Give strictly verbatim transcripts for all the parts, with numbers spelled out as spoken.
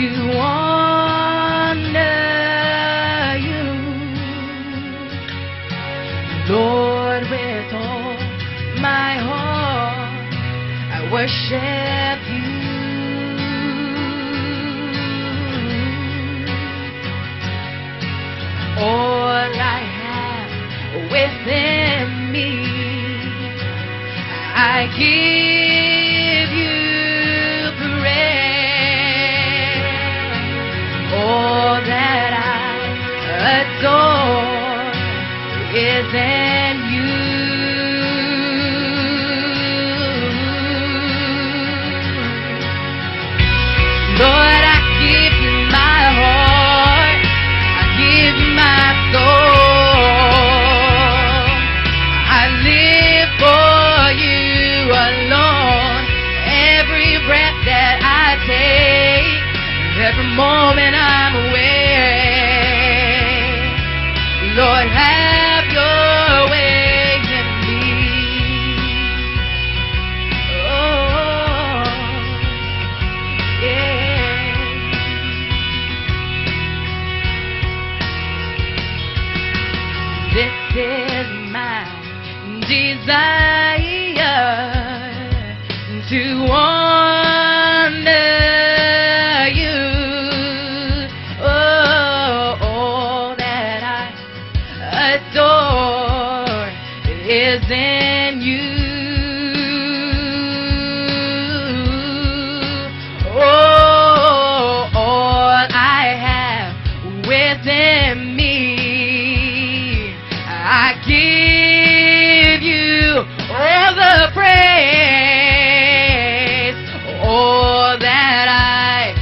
to honor you, Lord, with all my heart I worship you. All I have within me, I give you praise. All that I adore is in you. Lord, I give you my heart, I give you my soul. I live for you alone. Every breath that I take, every moment I'm awake. Lord, have your way in me. Oh, yeah. This is my desire to honor you. Oh, all that I adore is in you. Oh, all I have within me, I give you all the praise. All that I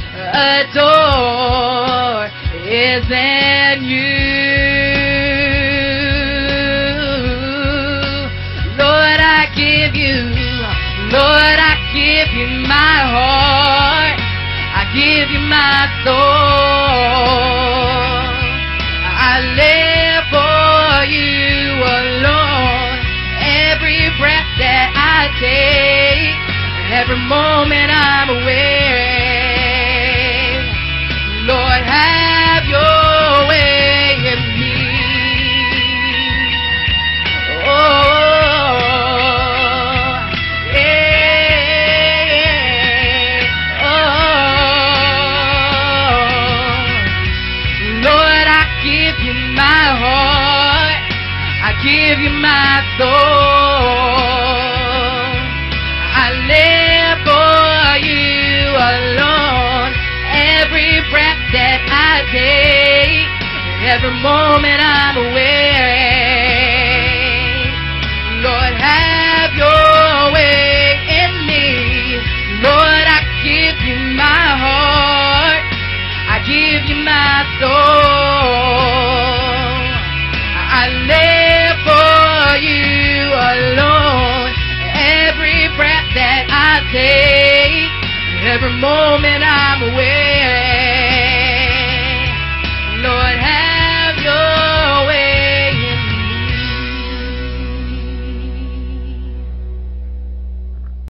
adore is in you. Lord, I give you, Lord, I give you my heart, I give you my soul. I live for you alone. Every breath that I take, every moment I'm awake. Lord, have your way in me. Oh, yeah. Oh, Lord, I give you my heart, I give you my soul. I live for you alone. Every breath that I take, every moment I'm awake. Lord, have your way in me. Lord, I give you my heart, I give you my soul. I live for you alone. Every breath that I take, every moment I'm awake.